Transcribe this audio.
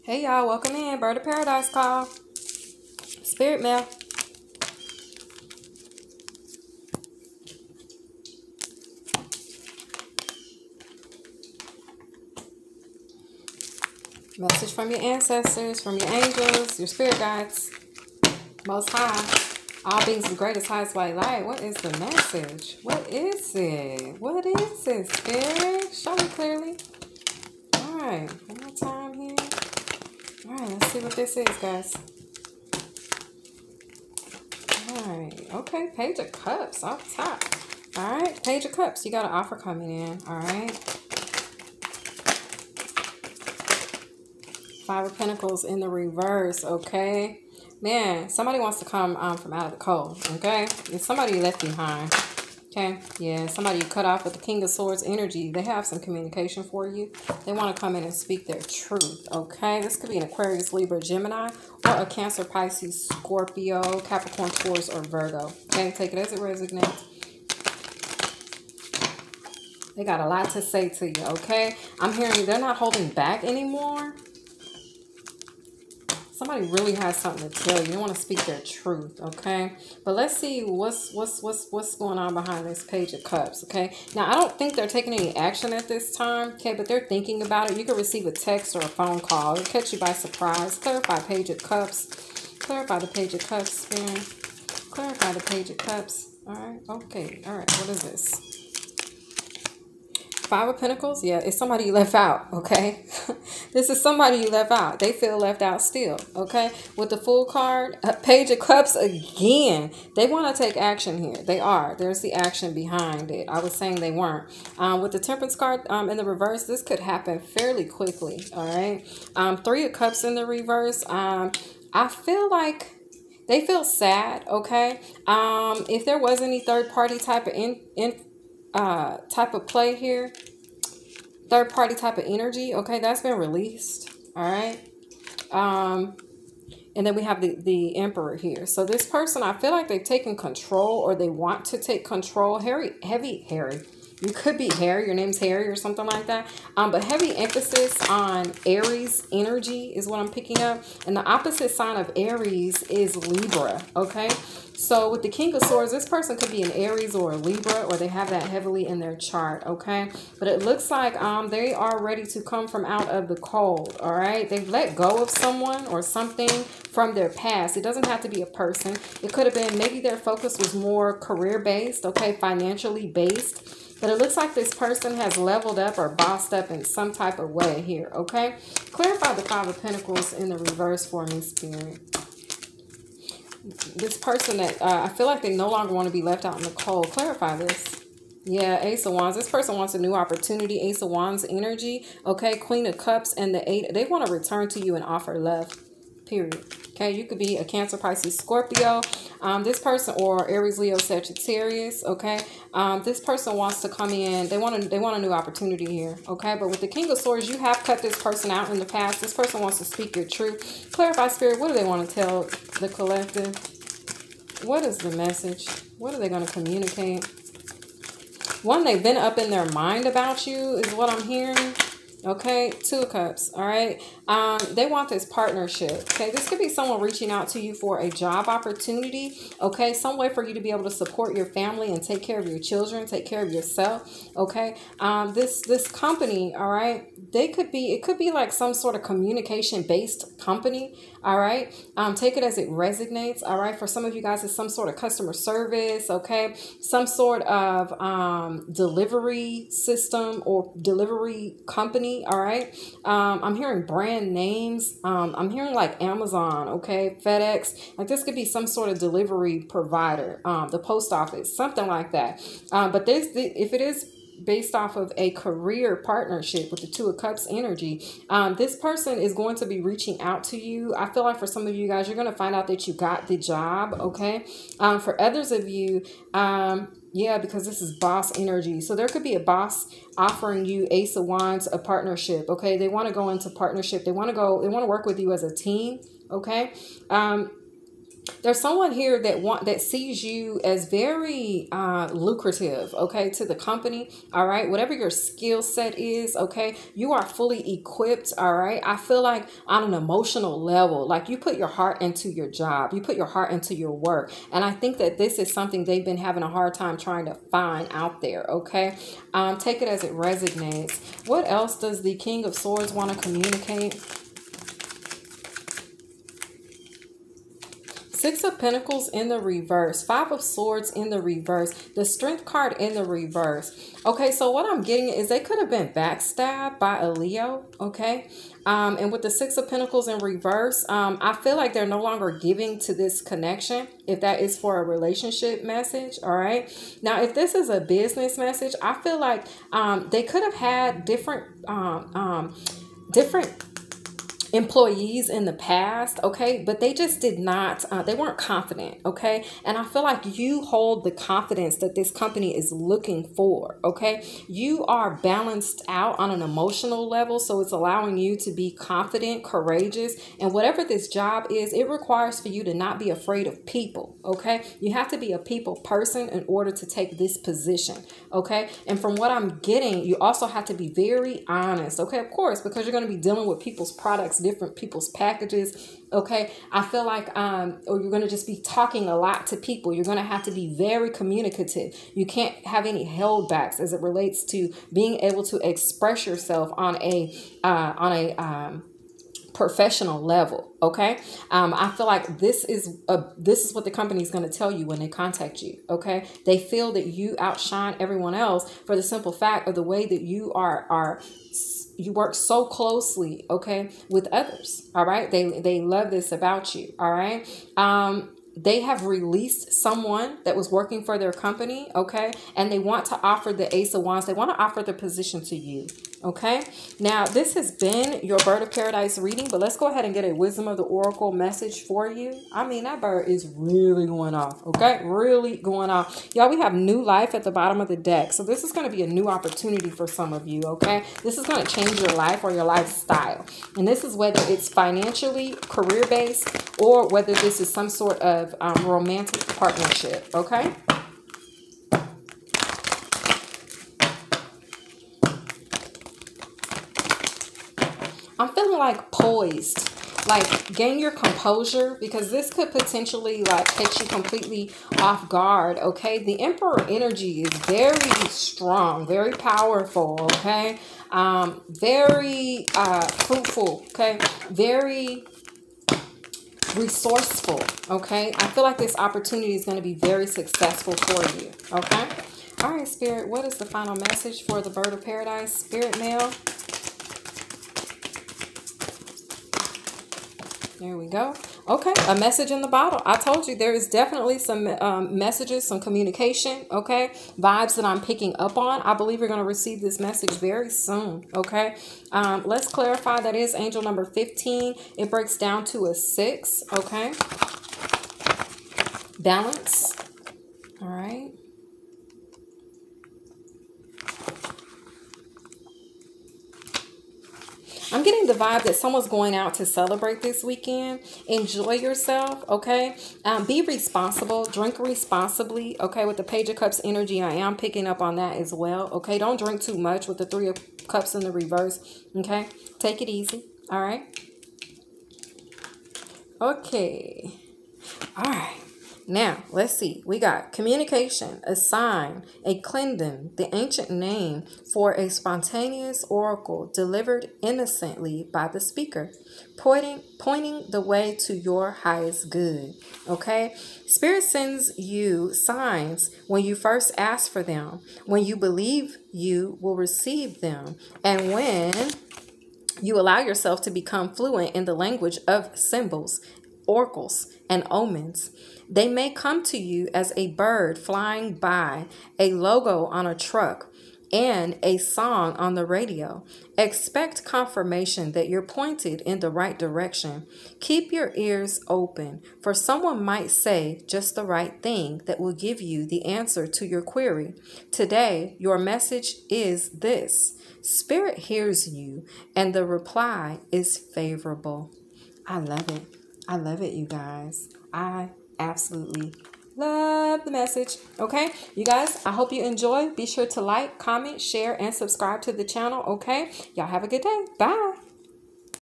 Hey y'all, welcome in. Bird of Paradise call. Spirit mail. Message from your ancestors, from your angels, your spirit guides, most high. All beings of greatest, highest white light. What is the message? What is it? What is it, spirit? Show me clearly. Alright, one more time here. Alright, let's see what this is, guys. Alright, okay, Page of Cups off top. Alright, Page of Cups. You got an offer coming in. Alright. Five of Pentacles in the reverse, okay? Man, somebody wants to come from out of the cold, okay? It's somebody you left behind, okay? Yeah, somebody you cut off with the King of Swords energy. They have some communication for you. They want to come in and speak their truth, okay? This could be an Aquarius, Libra, Gemini, or a Cancer, Pisces, Scorpio, Capricorn, Taurus, or Virgo, okay? Take it as it resonates. They got a lot to say to you, okay? I'm hearing they're not holding back anymore. Somebody really has something to tell you. They want to speak their truth, okay? But let's see what's going on behind this Page of Cups, okay? Now, I don't think they're taking any action at this time, okay? But they're thinking about it. You can receive a text or a phone call. It'll catch you by surprise. Clarify Page of Cups. Clarify the Page of Cups, man. Clarify the Page of Cups. All right, okay. All right, what is this? Five of Pentacles, yeah, it's somebody you left out, okay? This is somebody you left out. They feel left out still, okay? With the Fool card, Page of Cups again. They want to take action here. They are. There's the action behind it. I was saying they weren't. With the Temperance card in the reverse, this could happen fairly quickly, all right? Three of Cups in the reverse. I feel like they feel sad, okay? If there was any third-party type of type of play here, third party type of energy, okay, that's been released. All right. And then we have the Emperor here. So this person, I feel like they've taken control, or they want to take control. Harry. You could be Harry. Your name's Harry or something like that. But heavy emphasis on Aries energy is what I'm picking up. And the opposite sign of Aries is Libra. Okay. So with the King of Swords, this person could be an Aries or a Libra, or they have that heavily in their chart, okay? But it looks like they are ready to come from out of the cold, all right? They've let go of someone or something from their past. It doesn't have to be a person. It could have been maybe their focus was more career-based, okay, financially based. But it looks like this person has leveled up or bossed up in some type of way here, okay? Clarify the Five of Pentacles in the reverse for me, Spirit. This person that I feel like they no longer want to be left out in the cold. Clarify this. Yeah, Ace of Wands. This person wants a new opportunity. Ace of Wands energy. Okay, Queen of Cups and the Eight. They want to return to you and offer love. Period. Okay, you could be a Cancer, Pisces, Scorpio. This person, or Aries, Leo, Sagittarius. Okay, this person wants to come in. They want a new opportunity here. Okay, but with the King of Swords, you have cut this person out in the past. This person wants to speak your truth. Clarify, Spirit. What do they want to tell the collective? What is the message? What are they going to communicate? One, they've been up in their mind about you is what I'm hearing. Okay, Two of Cups, all right? They want this partnership, okay? This could be someone reaching out to you for a job opportunity, okay? Some way for you to be able to support your family and take care of your children, take care of yourself, okay? This company, all right? It could be like some sort of communication-based company, all right? Take it as it resonates, all right? For some of you guys, it's some sort of customer service, okay? Some sort of delivery system or delivery company, all right? I'm hearing brand names. I'm hearing like Amazon, okay? FedEx. Like this could be some sort of delivery provider, the post office, something like that. But if it is based off of a career partnership with the Two of Cups energy, this person is going to be reaching out to you. I feel like for some of you guys, you're going to find out that you got the job, okay? For others of you, yeah, because this is boss energy. So there could be a boss offering you, Ace of Wands, a partnership, okay? They want to go into partnership. They want to work with you as a team, okay? There's someone here that sees you as very lucrative, okay, to the company. All right, whatever your skill set is, okay, you are fully equipped. All right, I feel like on an emotional level, like you put your heart into your job, you put your heart into your work, and I think that this is something they've been having a hard time trying to find out there. Okay, take it as it resonates. What else does the King of Swords want to communicate? Six of Pentacles in the reverse. Five of Swords in the reverse. The Strength card in the reverse. Okay, so what I'm getting is they could have been backstabbed by a Leo, okay? And with the Six of Pentacles in reverse, I feel like they're no longer giving to this connection, if that is for a relationship message, all right? Now, if this is a business message, I feel like they could have had different employees in the past, okay, but they just did not, they weren't confident, okay, and I feel like you hold the confidence that this company is looking for, okay. You are balanced out on an emotional level, so it's allowing you to be confident, courageous, and whatever this job is, it requires for you to not be afraid of people, okay. You have to be a people person in order to take this position, okay, and from what I'm getting, you also have to be very honest, okay, of course, because you're going to be dealing with people's products, different people's packages, okay. I feel like or you're going to just be talking a lot to people. You're going to have to be very communicative. You can't have any holdbacks as it relates to being able to express yourself on a professional level, okay. I feel like this is what the company is going to tell you when they contact you, okay. They feel that you outshine everyone else for the simple fact of the way that you you work so closely, okay, with others, all right. They love this about you, all right. They have released someone that was working for their company, okay, and they want to offer the Ace of Wands. They want to offer the position to you, okay. Now, this has been your Bird of Paradise reading, but let's go ahead and get a Wisdom of the Oracle message for you. I mean, that bird is really going off, okay, really going off. Y'all, we have new life at the bottom of the deck, so this is going to be a new opportunity for some of you, okay. This is going to change your life or your lifestyle, and this is whether it's financially, career-based, or whether this is some sort of romantic partnership, okay. I'm feeling like poised, like gain your composure, because this could potentially like catch you completely off guard, okay. The Emperor energy is very strong, very powerful, okay. Very fruitful, okay, very resourceful, okay. I feel like this opportunity is going to be very successful for you, okay. All right, Spirit, what is the final message for the Bird of Paradise, Spirit Mail? There we go. Okay, a message in the bottle. I told you there is definitely some messages, some communication, okay, vibes that I'm picking up on. I believe you're going to receive this message very soon, okay. Let's clarify, that is angel number 15. It breaks down to a 6, okay. Balance. All right. I'm getting the vibe that someone's going out to celebrate this weekend. Enjoy yourself, okay? Be responsible. Drink responsibly, okay? With the Page of Cups energy, I am picking up on that as well, okay? Don't drink too much with the Three of Cups in the reverse, okay? Take it easy, all right? Okay. All right. Now, let's see. We got communication, a sign, a Clendon, the ancient name for a spontaneous oracle delivered innocently by the speaker, pointing the way to your highest good. Okay? Spirit sends you signs when you first ask for them, when you believe you will receive them, and when you allow yourself to become fluent in the language of symbols, oracles, and omens. They may come to you as a bird flying by, a logo on a truck, and a song on the radio. Expect confirmation that you're pointed in the right direction. Keep your ears open, for someone might say just the right thing that will give you the answer to your query. Today, your message is this: Spirit hears you, and the reply is favorable. I love it. I love it, you guys. I absolutely love the message. Okay, you guys, I hope you enjoy. Be sure to like, comment, share, and subscribe to the channel. Okay, y'all have a good day. Bye.